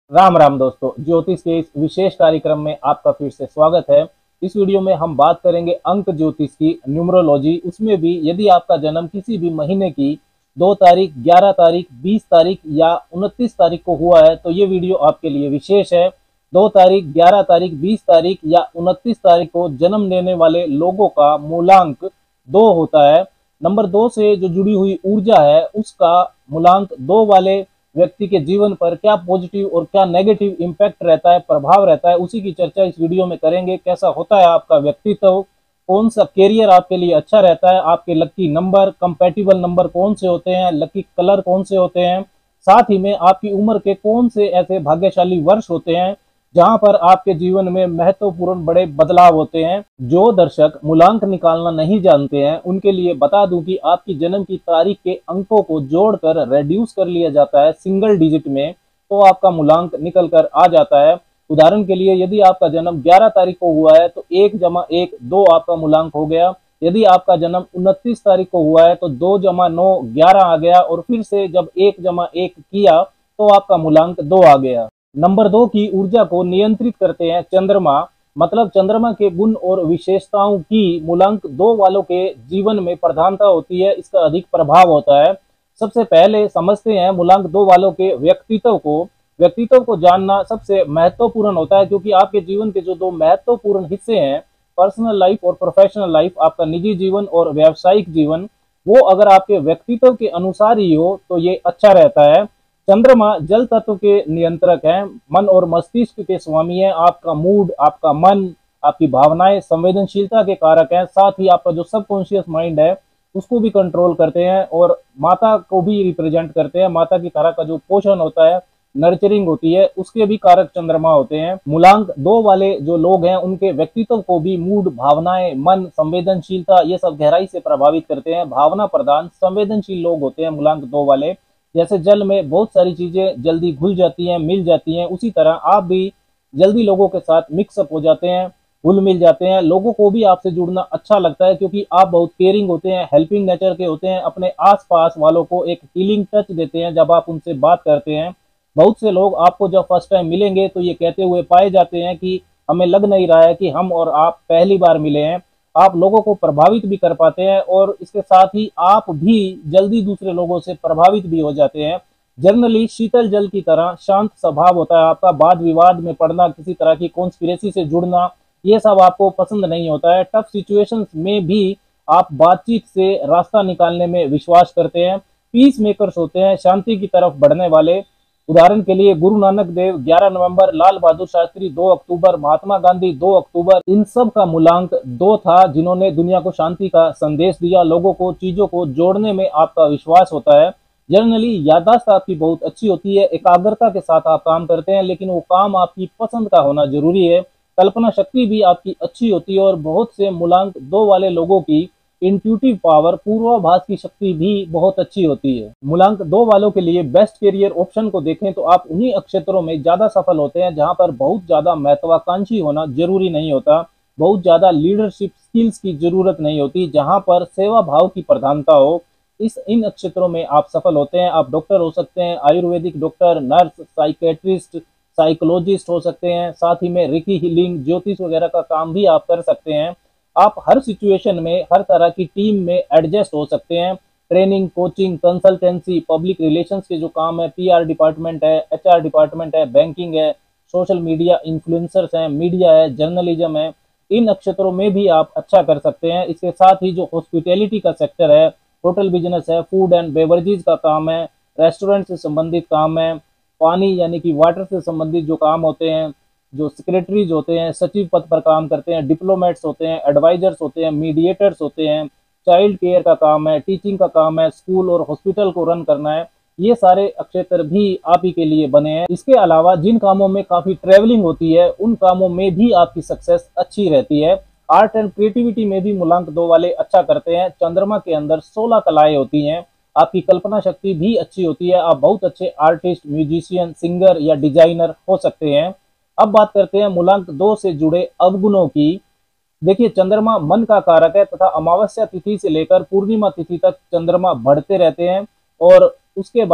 राम राम दोस्तों, ज्योतिष के इस विशेष कार्यक्रम में आपका फिर से स्वागत है। इस वीडियो में हम बात करेंगे अंक ज्योतिष की, न्यूमरोलॉजी। उसमें भी यदि आपका जन्म किसी भी महीने की 2 तारीख, 11 तारीख, 20 तारीख या 29 तारीख को हुआ है तो ये वीडियो आपके लिए विशेष है। 2 तारीख, 11 तारीख, 20 तारीख या 29 तारीख को जन्म लेने वाले लोगों का मूलांक 2 होता है। नंबर 2 से जो जुड़ी हुई ऊर्जा है उसका मूलांक 2 वाले व्यक्ति के जीवन पर क्या पॉजिटिव और क्या नेगेटिव इम्पैक्ट रहता है, प्रभाव रहता है, उसी की चर्चा इस वीडियो में करेंगे। कैसा होता है आपका व्यक्तित्व, कौन सा कैरियर आपके लिए अच्छा रहता है, आपके लकी नंबर, कंपैटिबल नंबर कौन से होते हैं, लकी कलर कौन से होते हैं, साथ ही में आपकी उम्र के कौन से ऐसे भाग्यशाली वर्ष होते हैं जहां पर आपके जीवन में महत्वपूर्ण बड़े बदलाव होते हैं। जो दर्शक मूलांक निकालना नहीं जानते हैं उनके लिए बता दूं कि आपकी जन्म की तारीख के अंकों को जोड़कर रेड्यूस कर लिया जाता है सिंगल डिजिट में, तो आपका मूलांक निकल कर आ जाता है। उदाहरण के लिए यदि आपका जन्म 11 तारीख को हुआ है तो 1 जमा 1 2 आपका मूलांक हो गया। यदि आपका जन्म 29 तारीख को हुआ है तो 2 जमा 9 11 आ गया, और फिर से जब 1 जमा 1 किया तो आपका मूलांक 2 आ गया। नंबर 2 की ऊर्जा को नियंत्रित करते हैं चंद्रमा। मतलब चंद्रमा के गुण और विशेषताओं की मूलांक 2 वालों के जीवन में प्रधानता होती है, इसका अधिक प्रभाव होता है। सबसे पहले समझते हैं मूलांक 2 वालों के व्यक्तित्व को। व्यक्तित्व को जानना सबसे महत्वपूर्ण होता है, क्योंकि आपके जीवन के जो 2 महत्वपूर्ण हिस्से हैं, पर्सनल लाइफ और प्रोफेशनल लाइफ, आपका निजी जीवन और व्यावसायिक जीवन, वो अगर आपके व्यक्तित्व के अनुसार ही हो तो ये अच्छा रहता है। चंद्रमा जल तत्व के नियंत्रक हैं, मन और मस्तिष्क के स्वामी हैं। आपका मूड, आपका मन, आपकी भावनाएं संवेदनशीलता के कारक हैं। साथ ही आपका जो सबकॉन्शियस माइंड है उसको भी कंट्रोल करते हैं, और माता को भी रिप्रेजेंट करते हैं। माता की तरह का जो पोषण होता है, नर्चरिंग होती है, उसके भी कारक चंद्रमा होते हैं। मूलांक 2 वाले जो लोग हैं उनके व्यक्तित्व को भी मूड, भावनाएं, मन, संवेदनशीलता, ये सब गहराई से प्रभावित करते हैं। भावना प्रधान संवेदनशील लोग होते हैं मूलांक 2 वाले। जैसे जल में बहुत सारी चीजें जल्दी घुल जाती हैं, मिल जाती हैं, उसी तरह आप भी जल्दी लोगों के साथ मिक्सअप हो जाते हैं, घुल मिल जाते हैं। लोगों को भी आपसे जुड़ना अच्छा लगता है, क्योंकि आप बहुत केयरिंग होते हैं, हेल्पिंग नेचर के होते हैं। अपने आसपास वालों को एक हीलिंग टच देते हैं जब आप उनसे बात करते हैं। बहुत से लोग आपको जब फर्स्ट टाइम मिलेंगे तो ये कहते हुए पाए जाते हैं कि हमें लग नहीं रहा है कि हम और आप पहली बार मिले हैं। आप लोगों को प्रभावित भी कर पाते हैं, और इसके साथ ही आप भी जल्दी दूसरे लोगों से प्रभावित भी हो जाते हैं। जनरली शीतल जल की तरह शांत स्वभाव होता है आपका। वाद विवाद में पड़ना, किसी तरह की कॉन्स्पिरेसी से जुड़ना, ये सब आपको पसंद नहीं होता है। टफ सिचुएशंस में भी आप बातचीत से रास्ता निकालने में विश्वास करते हैं। पीस मेकर्स होते हैं, शांति की तरफ बढ़ने वाले। उदाहरण के लिए गुरु नानक देव 11 नवंबर, लाल बहादुर शास्त्री 2 अक्टूबर, महात्मा गांधी 2 अक्टूबर, इन सब का मूलांक 2 था, जिन्होंने दुनिया को शांति का संदेश दिया। लोगों को, चीजों को जोड़ने में आपका विश्वास होता है। जनरली याददाश्त आपकी बहुत अच्छी होती है, एकाग्रता के साथ आप काम करते हैं, लेकिन वो काम आपकी पसंद का होना जरूरी है। कल्पना शक्ति भी आपकी अच्छी होती है, और बहुत से मूलांक 2 वाले लोगों की इंट्यूटिव पावर, पूर्वाभास की शक्ति भी बहुत अच्छी होती है। मूलांक 2 वालों के लिए बेस्ट करियर ऑप्शन को देखें तो आप उन्हीं क्षेत्रों में ज्यादा सफल होते हैं जहां पर बहुत ज्यादा महत्वाकांक्षी होना जरूरी नहीं होता, बहुत ज्यादा लीडरशिप स्किल्स की जरूरत नहीं होती, जहां पर सेवा भाव की प्रधानता हो। इन क्षेत्रों में आप सफल होते हैं। आप डॉक्टर हो सकते हैं, ayurvedic doctor, nurse, psychiatrist, psychologist हो सकते हैं। साथ ही में रिकी हीलिंग, ज्योतिष वगैरह का काम भी आप कर सकते हैं। आप हर सिचुएशन में, हर तरह की टीम में एडजस्ट हो सकते हैं। Training, coaching, consultancy, public relations के जो काम है, पीआर डिपार्टमेंट है, एचआर डिपार्टमेंट है, बैंकिंग है, सोशल मीडिया इन्फ्लुएंसर्स हैं, मीडिया है, जर्नलिज्म है, इन क्षेत्रों में भी आप अच्छा कर सकते हैं। इसके साथ ही जो हॉस्पिटैलिटी का सेक्टर है, होटल बिजनेस है, फूड एंड बेवरेजेस का काम है, रेस्टोरेंट से संबंधित काम है, पानी यानी कि वाटर से संबंधित जो काम होते हैं, जो सेक्रेटरीज होते हैं, सचिव पद पर काम करते हैं, डिप्लोमेट्स होते हैं, एडवाइजर्स होते हैं, मीडिएटर्स होते हैं, चाइल्ड केयर का काम है, टीचिंग का काम है, स्कूल और हॉस्पिटल को रन करना है, ये सारे क्षेत्र भी आप ही के लिए बने हैं। इसके अलावा जिन कामों में काफी ट्रेवलिंग होती है उन कामों में भी आपकी सक्सेस अच्छी रहती है। आर्ट एंड क्रिएटिविटी में भी मूलांक 2 वाले अच्छा करते हैं। चंद्रमा के अंदर 16 कलाएं होती हैं। आपकी कल्पना शक्ति भी अच्छी होती है। आप बहुत अच्छे आर्टिस्ट, म्यूजिशियन, सिंगर या डिजाइनर हो सकते हैं। अब बात करते हैं मूलांक 2 से जुड़े अवगुणों की। देखिए, चंद्रमा मन का कारक है, तथा अमावस्या तिथि से लेकर पूर्णिमा तिथि तक चंद्रमा बढ़ते रहते हैं, और उसके बाद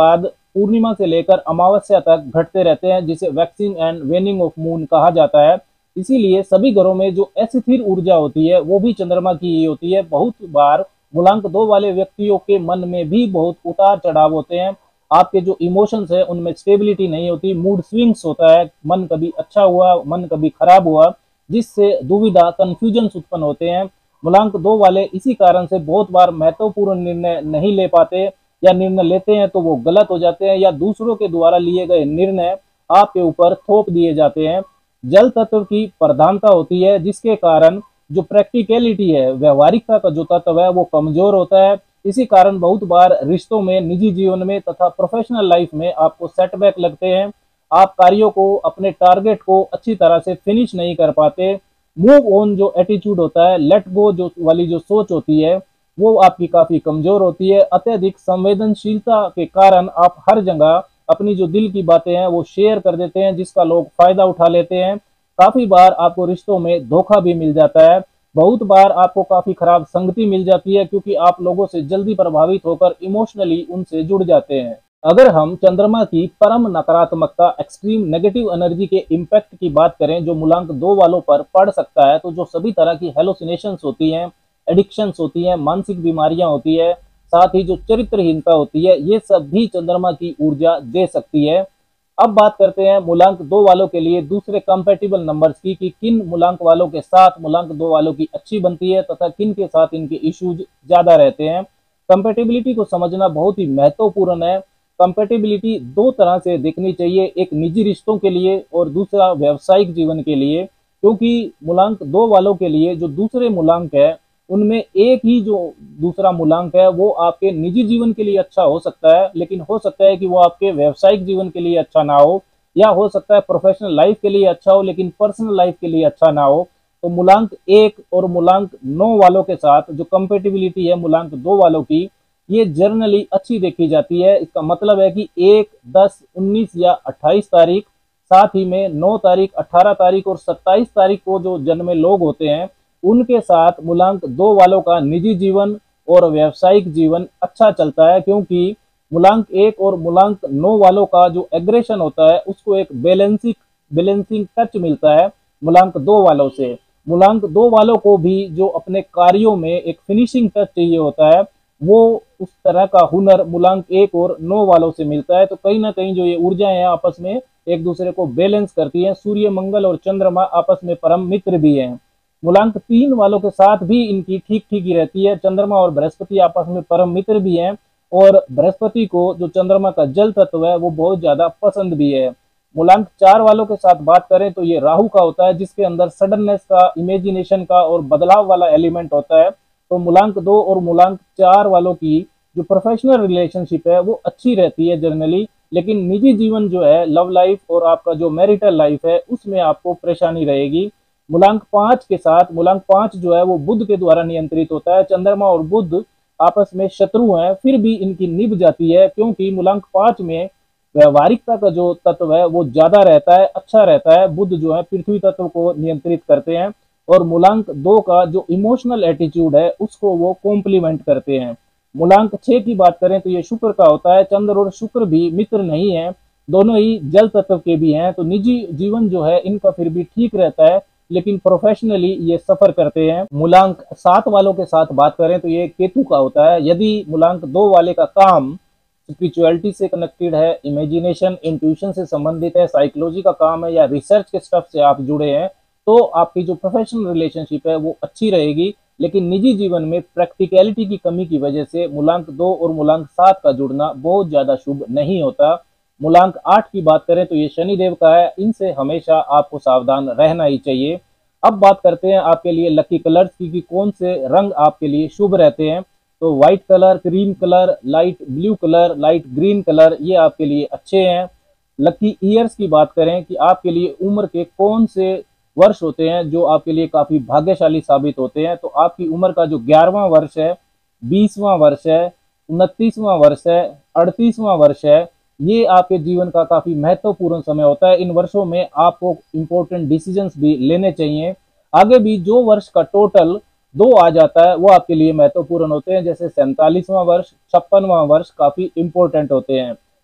पूर्णिमा से लेकर अमावस्या तक घटते रहते हैं, जिसे waxing and waning of moon कहा जाता है। इसीलिए सभी घरों में जो अस्थिर ऊर्जा होती है वो भी चंद्रमा की ही होती है। बहुत बार मूलांक 2 वाले व्यक्तियों के मन में भी बहुत उतार चढ़ाव होते हैं। आपके जो इमोशंस है उनमें स्टेबिलिटी नहीं होती, मूड स्विंग्स होता है, मन कभी अच्छा हुआ, मन कभी खराब हुआ, जिससे दुविधा, कंफ्यूजन उत्पन्न होते हैं। मूलांक 2 वाले इसी कारण से बहुत बार महत्वपूर्ण निर्णय नहीं ले पाते, या निर्णय लेते हैं तो वो गलत हो जाते हैं, या दूसरों के द्वारा लिए गए निर्णय आपके ऊपर थोप दिए जाते हैं। जल तत्व की प्रधानता होती है, जिसके कारण जो प्रैक्टिकलिटी है, व्यवहारिकता का जो तत्व है वो कमजोर होता है। इसी कारण बहुत बार रिश्तों में, निजी जीवन में तथा प्रोफेशनल लाइफ में आपको सेटबैक लगते हैं। आप कार्यों को, अपने टारगेट को अच्छी तरह से फिनिश नहीं कर पाते। मूव ऑन जो एटीट्यूड होता है, लेट गो जो वाली जो सोच होती है, वो आपकी काफी कमजोर होती है। अत्यधिक संवेदनशीलता के कारण आप हर जगह अपनी जो दिल की बातें हैं वो शेयर कर देते हैं, जिसका लोग फायदा उठा लेते हैं। काफी बार आपको रिश्तों में धोखा भी मिल जाता है। बहुत बार आपको काफी खराब संगति मिल जाती है, क्योंकि आप लोगों से जल्दी प्रभावित होकर इमोशनली उनसे जुड़ जाते हैं। अगर हम चंद्रमा की परम नकारात्मकता, एक्सट्रीम नेगेटिव एनर्जी के इम्पैक्ट की बात करें जो मूलांक 2 वालों पर पड़ सकता है, तो जो सभी तरह की हेलोसिनेशंस होती हैं, एडिक्शंस होती हैं, मानसिक बीमारियां होती है, साथ ही जो चरित्रहीनता होती है, ये सब भी चंद्रमा की ऊर्जा दे सकती है। अब बात करते हैं मूलांक 2 वालों के लिए दूसरे कंपैटिबल नंबर्स की, कि किन मूलांक वालों के साथ मूलांक 2 वालों की अच्छी बनती है तथा किन के साथ इनके इश्यूज ज्यादा रहते हैं। कंपैटिबिलिटी को समझना बहुत ही महत्वपूर्ण है। कंपैटिबिलिटी दो तरह से देखनी चाहिए, एक निजी रिश्तों के लिए और दूसरा व्यावसायिक जीवन के लिए। क्योंकि मूलांक 2 वालों के लिए जो दूसरे मूलांक है, उनमें एक ही जो दूसरा मूलांक है वो आपके निजी जीवन के लिए अच्छा हो सकता है, लेकिन हो सकता है कि वो आपके व्यावसायिक जीवन के लिए अच्छा ना हो, या हो सकता है प्रोफेशनल लाइफ के लिए अच्छा हो लेकिन पर्सनल लाइफ के लिए अच्छा ना हो। तो मूलांक 1 और मूलांक 9 वालों के साथ जो कंपेटिबिलिटी है मूलांक 2 वालों की, ये जर्नली अच्छी देखी जाती है। इसका मतलब है कि 1, 10, 19 या 28 तारीख, साथ ही में 9 तारीख, 18 तारीख और 27 तारीख को जो जन्मे लोग होते हैं, उनके साथ मूलांक 2 वालों का निजी जीवन और व्यावसायिक जीवन अच्छा चलता है। क्योंकि मूलांक 1 और मूलांक 9 वालों का जो एग्रेशन होता है उसको एक बैलेंसिंग टच मिलता है मूलांक 2 वालों से। मूलांक 2 वालों को भी जो अपने कार्यों में एक फिनिशिंग टच चाहिए होता है, वो उस तरह का हुनर मूलांक 1 और 9 वालों से मिलता है। तो कहीं ना कहीं जो ये ऊर्जाएं हैं आपस में एक दूसरे को बैलेंस करती हैं। सूर्य, मंगल और चंद्रमा आपस में परम मित्र भी हैं। मूलांक 3 वालों के साथ भी इनकी ठीक ठीक ही रहती है। चंद्रमा और बृहस्पति आपस में परम मित्र भी हैं, और बृहस्पति को जो चंद्रमा का जल तत्व है वो बहुत ज्यादा पसंद भी है। मूलांक 4 वालों के साथ बात करें तो ये राहु का होता है, जिसके अंदर सडननेस का, इमेजिनेशन का और बदलाव वाला एलिमेंट होता है। तो मूलांक 2 और मूलांक 4 वालों की जो प्रोफेशनल रिलेशनशिप है वो अच्छी रहती है जनरली, लेकिन निजी जीवन जो है, लव लाइफ और आपका जो मैरिटल लाइफ है, उसमें आपको परेशानी रहेगी। मूलांक 5 के साथ, मूलांक 5 जो है वो बुध के द्वारा नियंत्रित होता है। चंद्रमा और बुध आपस में शत्रु हैं, फिर भी इनकी निभ जाती है, क्योंकि मूलांक 5 में व्यवहारिकता का जो तत्व है वो ज्यादा रहता है, अच्छा रहता है। बुध जो है पृथ्वी तत्व को नियंत्रित करते हैं, और मूलांक 2 का जो इमोशनल एटीट्यूड है उसको वो कॉम्प्लीमेंट करते हैं। मूलांक 6 की बात करें तो ये शुक्र का होता है। चंद्र और शुक्र भी मित्र नहीं है, दोनों ही जल तत्व के भी हैं। तो निजी जीवन जो है इनका फिर भी ठीक रहता है, लेकिन प्रोफेशनली ये सफर करते हैं। मूलांक 7 वालों के साथ बात करें तो ये केतु का होता है। यदि मूलांक 2 वाले का काम स्पिरिचुअलिटी से कनेक्टेड है, इमेजिनेशन, इंट्यूशन से संबंधित है, साइकोलॉजी का काम है, या रिसर्च के स्टफ से आप जुड़े हैं, तो आपकी जो प्रोफेशनल रिलेशनशिप है वो अच्छी रहेगी। लेकिन निजी जीवन में प्रैक्टिकलिटी की कमी की वजह से मूलांक 2 और मूलांक 7 का जुड़ना बहुत ज्यादा शुभ नहीं होता। मूलांक 8 की बात करें तो ये शनिदेव का है, इनसे हमेशा आपको सावधान रहना ही चाहिए। अब बात करते हैं आपके लिए लकी कलर्स की, कि कौन से रंग आपके लिए शुभ रहते हैं। तो white colour, cream colour, light blue colour, light green colour, ये आपके लिए अच्छे हैं। लकी ईयर्स की बात करें कि आपके लिए उम्र के कौन से वर्ष होते हैं जो आपके लिए काफी भाग्यशाली साबित होते हैं, तो आपकी उम्र का जो 11वां वर्ष है, 20वां वर्ष है, 29वां वर्ष है, 38वां वर्ष है, ये आपके जीवन का काफी महत्वपूर्ण समय होता है। इन वर्षों में आपको इंपॉर्टेंट डिसीजंस भी लेने चाहिए। आगे भी जो वर्ष का टोटल 2 आ जाता है वो आपके लिए महत्वपूर्ण होते हैं, जैसे 47वां वर्ष, 56वां वर्ष काफी इंपॉर्टेंट होते हैं।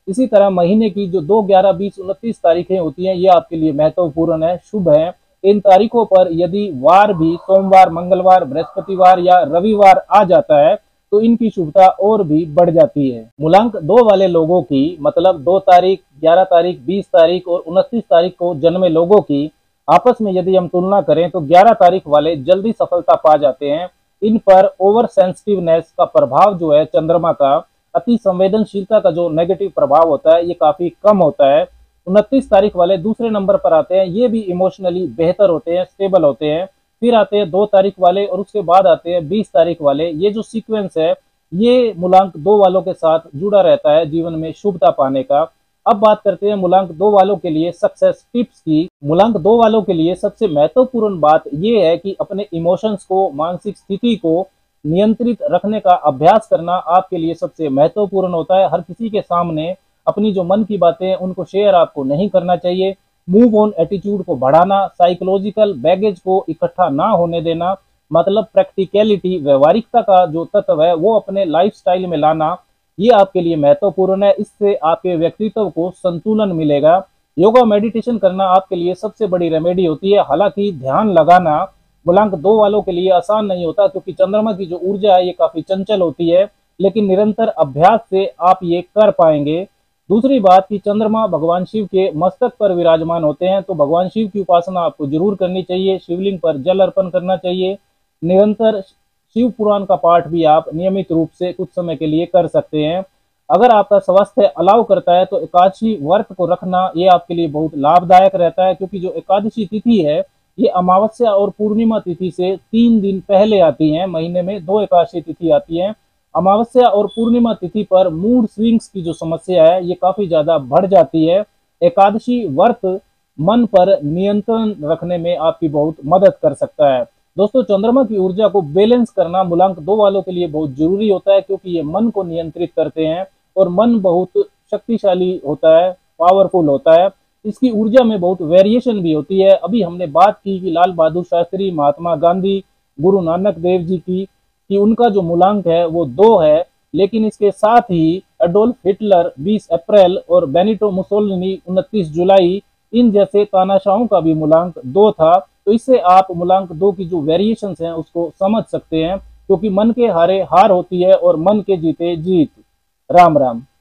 इसी तरह महीने की जो 2, 11, 20, 29 तारीखें होती हैं ये आपके लिए महत्वपूर्ण है, शुभ है। इन तारीखों पर यदि वार भी सोमवार, मंगलवार, बृहस्पतिवार या रविवार आ जाता है तो इनकी शुभता और भी बढ़ जाती है। मूलांक 2 वाले लोगों की, मतलब 2 तारीख, 11 तारीख, 20 तारीख और 29 तारीख को जन्मे लोगों की आपस में यदि हम तुलना करें तो 11 तारीख वाले जल्दी सफलता पा जाते हैं। इन पर ओवर सेंसिटिवनेस का प्रभाव जो है चंद्रमा का, अति संवेदनशीलता का जो नेगेटिव प्रभाव होता है ये काफी कम होता है। 29 तारीख वाले दूसरे नंबर पर आते हैं, ये भी इमोशनली बेहतर होते हैं, स्टेबल होते हैं। फिर आते हैं 2 तारीख वाले और उसके बाद आते हैं 20 तारीख वाले। ये जो सीक्वेंस है ये मूलांक 2 वालों के साथ जुड़ा रहता है जीवन में शुभता पाने का। अब बात करते हैं मूलांक 2 वालों के लिए सक्सेस टिप्स की। मूलांक 2 वालों के लिए सबसे महत्वपूर्ण बात यह है कि अपने इमोशंस को, मानसिक स्थिति को नियंत्रित रखने का अभ्यास करना आपके लिए सबसे महत्वपूर्ण होता है। हर किसी के सामने अपनी जो मन की बातें उनको शेयर आपको नहीं करना चाहिए। मूव ऑन एटीट्यूड को बढ़ाना, साइकोलॉजिकल बैगेज को इकट्ठा ना होने देना, मतलब प्रैक्टिकलिटी, व्यवहारिकता का जो तत्व है वो अपने लाइफस्टाइल में लाना, ये आपके लिए महत्वपूर्ण है। इससे आपके व्यक्तित्व को संतुलन मिलेगा। योगा मेडिटेशन करना आपके लिए सबसे बड़ी रेमेडी होती है। हालांकि ध्यान लगाना मूलांक 2 वालों के लिए आसान नहीं होता क्योंकि चंद्रमा की जो ऊर्जा है ये काफी चंचल होती है, लेकिन निरंतर अभ्यास से आप ये कर पाएंगे। दूसरी बात कि चंद्रमा भगवान शिव के मस्तक पर विराजमान होते हैं, तो भगवान शिव की उपासना आपको जरूर करनी चाहिए। शिवलिंग पर जल अर्पण करना चाहिए। निरंतर शिव पुराण का पाठ भी आप नियमित रूप से कुछ समय के लिए कर सकते हैं। अगर आपका स्वास्थ्य अलाउ करता है तो एकादशी व्रत को रखना ये आपके लिए बहुत लाभदायक रहता है, क्योंकि जो एकादशी तिथि है ये अमावस्या और पूर्णिमा तिथि से 3 दिन पहले आती है। महीने में 2 एकादशी तिथि आती है। अमावस्या और पूर्णिमा तिथि पर मूड स्विंग्स की जो समस्या है ये काफी ज्यादा बढ़ जाती है। एकादशी व्रत मन पर नियंत्रण रखने में आपकी बहुत मदद कर सकता है। दोस्तों, चंद्रमा की ऊर्जा को बैलेंस करना मूलांक 2 वालों के लिए बहुत जरूरी होता है, क्योंकि ये मन को नियंत्रित करते हैं और मन बहुत शक्तिशाली होता है, पावरफुल होता है। इसकी ऊर्जा में बहुत वेरिएशन भी होती है। अभी हमने बात की कि लाल बहादुर शास्त्री, महात्मा गांधी, गुरु नानक देव जी की कि उनका जो मूलांक है वो 2 है, लेकिन इसके साथ ही एडोल्फ हिटलर 20 अप्रैल और बेनिटो मुसोलिनी 29 जुलाई, इन जैसे तानाशाहों का भी मूलांक 2 था। तो इससे आप मूलांक 2 की जो वेरिएशंस हैं उसको समझ सकते हैं, क्योंकि मन के हारे हार होती है और मन के जीते जीत। राम राम।